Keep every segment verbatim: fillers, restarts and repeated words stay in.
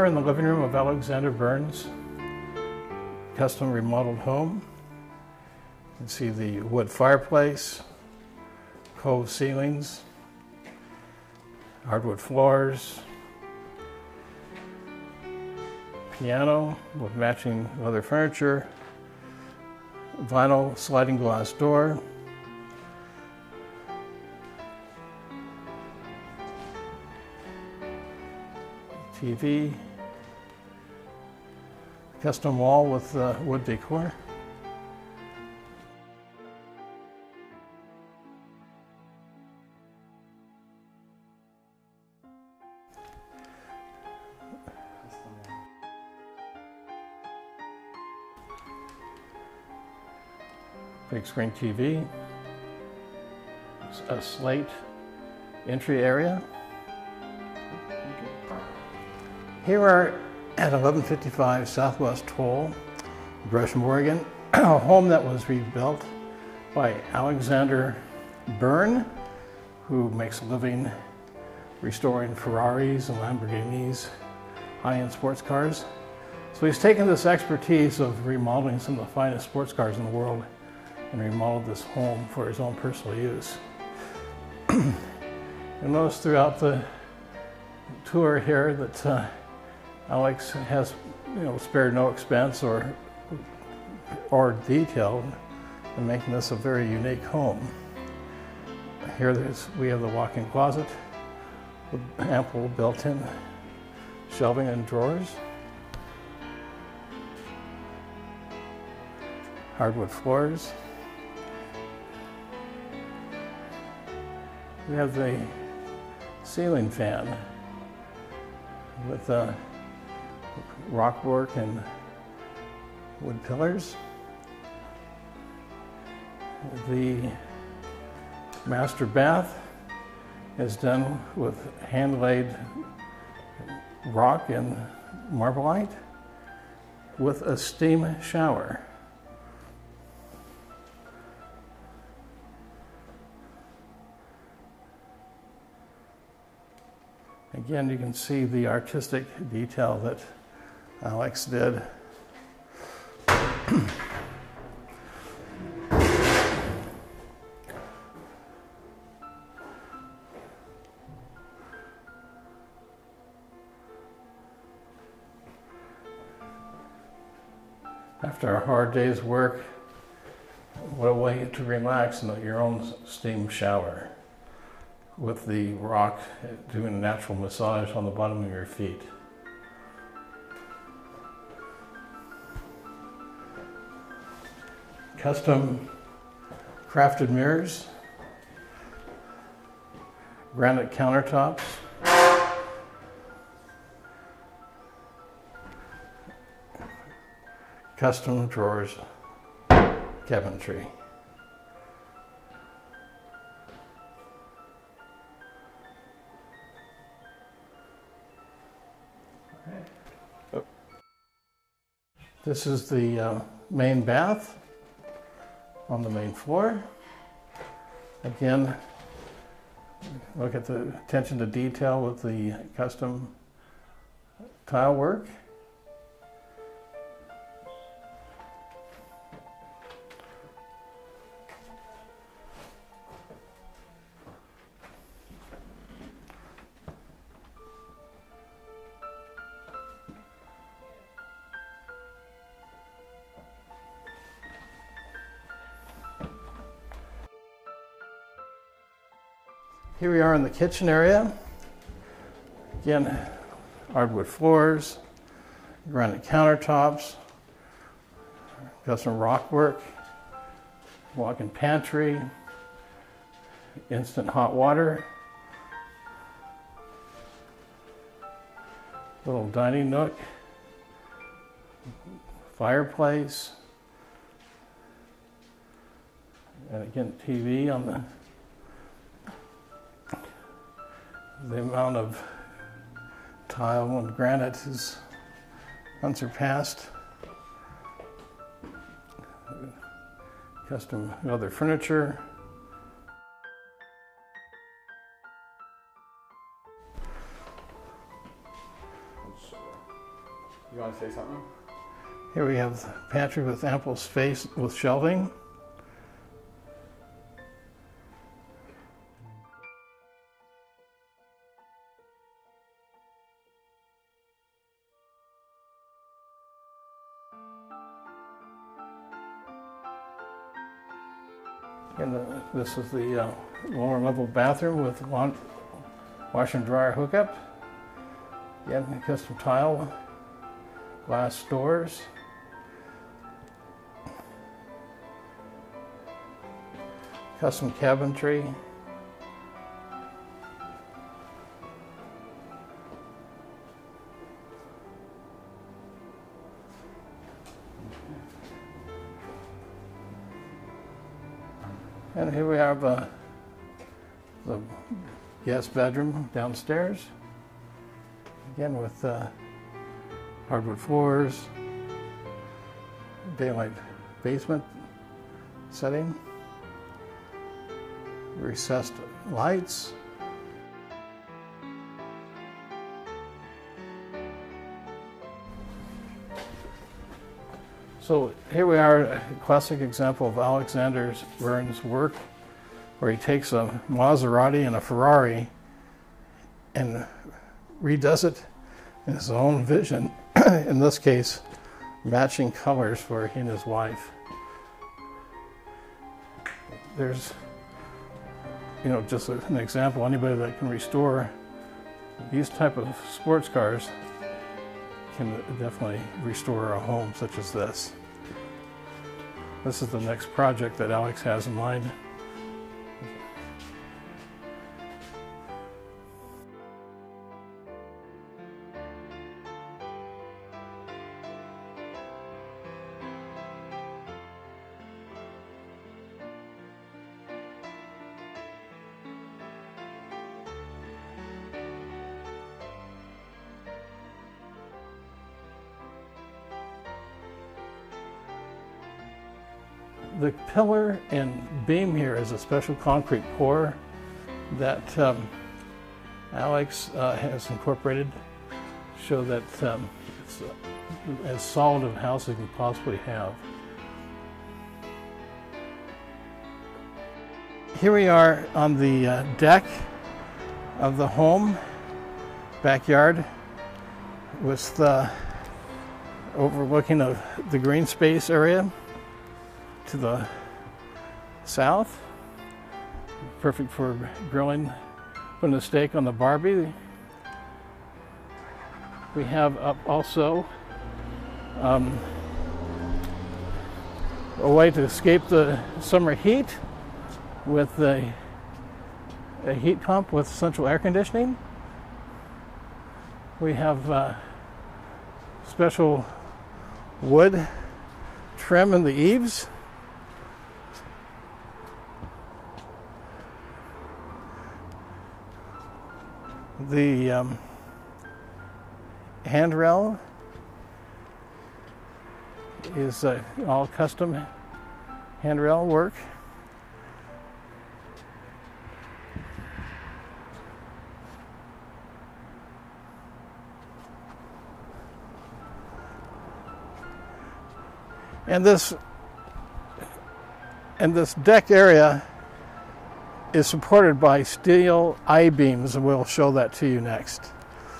in the living room of Alexander Burns' custom remodeled home. You can see the wood fireplace, cove ceilings, hardwood floors, piano with matching leather furniture, vinyl sliding glass door, T V, custom wall with uh, wood decor. Big screen T V, a slate entry area. Here we're at eleven fifty-five Southwest Towle, Gresham, Oregon, a home that was rebuilt by Alexander Burns, who makes a living restoring Ferraris and Lamborghinis, high-end sports cars. So he's taken this expertise of remodeling some of the finest sports cars in the world and remodeled this home for his own personal use. You'll notice throughout the tour here that uh, Alex has, you know, spared no expense or or detail in making this a very unique home. Here there's, we have the walk-in closet with ample built-in shelving and drawers, hardwood floors. We have the ceiling fan with uh, rock work and wood pillars. The master bath is done with hand-laid rock and Marblite with a steam shower. Again, you can see the artistic detail that Alex did. After a hard day's work, what a way to relax in your own steam shower, with the rock doing a natural massage on the bottom of your feet. Custom crafted mirrors, granite countertops, custom drawers, cabinetry. This is the uh, main bath on the main floor. Again, look at the attention to detail with the custom tile work. Here we are in the kitchen area. Again, hardwood floors, granite countertops, custom rock work, walk-in pantry, instant hot water, little dining nook, fireplace, and again T V on the The amount of tile and granite is unsurpassed. Custom leather furniture. want to say something? Here we have the pantry with ample space with shelving. And the, this is the uh, lower level bathroom with one wash and dryer hookup. Again, custom tile, glass doors. Custom cabinetry. And here we have uh, the guest bedroom downstairs. Again with uh, hardwood floors, daylight basement setting, recessed lights. So here we are, a classic example of Alexander Burn's work, where he takes a Maserati and a Ferrari and redoes it in his own vision, in this case, matching colors for he and his wife. There's, you know, just an example, anybody that can restore these type of sports cars can definitely restore a home such as this. This is the next project that Alex has in mind. The pillar and beam here is a special concrete pour that um, Alex uh, has incorporated to show that um, it's uh, as solid a house as you can possibly have. Here we are on the uh, deck of the home, backyard, with the overlooking of the green space area to the south. Perfect for grilling, putting a steak on the Barbie. We have up also um, a way to escape the summer heat with a, a heat pump with central air conditioning. We have uh, special wood trim in the eaves. The um, handrail is uh, all custom handrail work. And this and this deck area is supported by steel I-beams, and we'll show that to you next.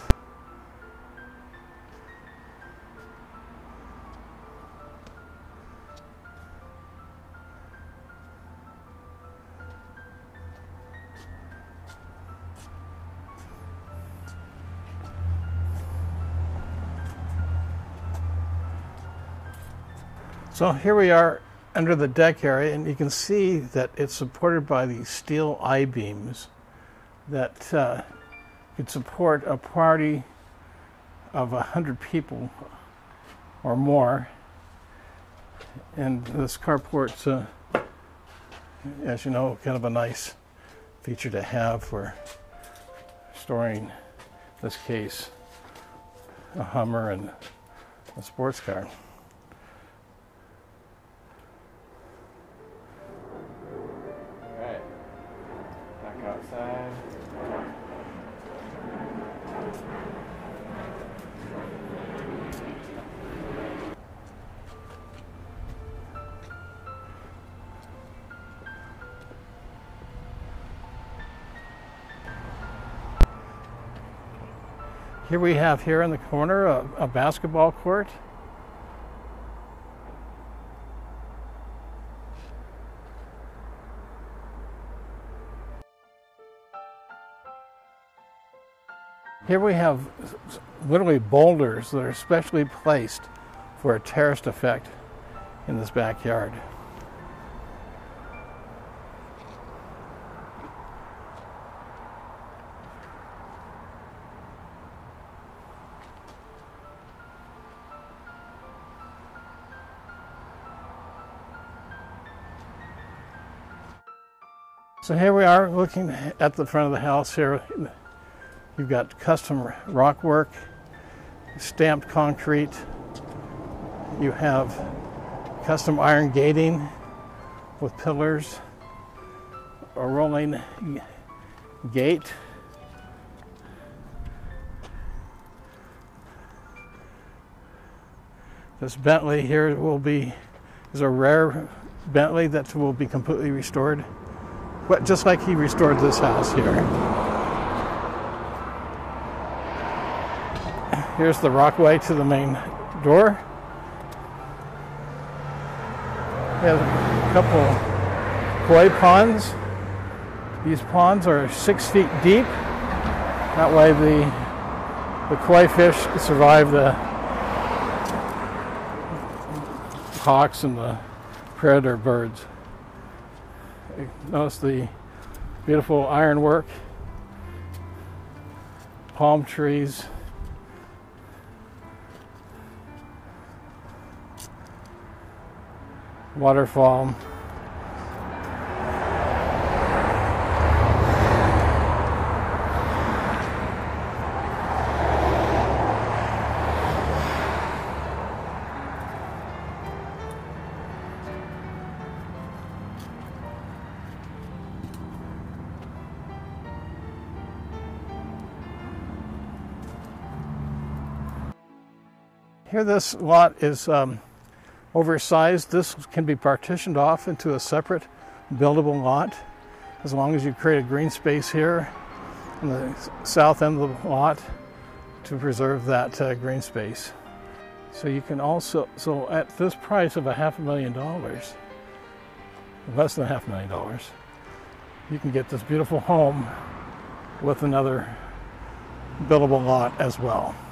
So here we are under the deck area, and you can see that it's supported by these steel I-beams that uh, could support a party of a hundred people or more. And this carport's, uh, as you know, kind of a nice feature to have for storing, in this case, a Hummer and a sports car. Outside. Here we have here in the corner a, a basketball court. Here we have literally boulders that are specially placed for a terraced effect in this backyard. So here we are looking at the front of the house here. You've got custom rock work, stamped concrete. You have custom iron gating with pillars, a rolling gate. This Bentley here will be is a rare Bentley that will be completely restored, but just like he restored this house here. Here's the rockway to the main door. We have a couple koi ponds. These ponds are six feet deep. That way the, the koi fish survive the hawks and the predator birds. Notice the beautiful ironwork, palm trees. Waterfall. Here this lot is um, oversized. This can be partitioned off into a separate buildable lot as long as you create a green space here on the south end of the lot to preserve that uh, green space. So you can also, so at this price of a half a million dollars, less than a half a million dollars, you can get this beautiful home with another buildable lot as well.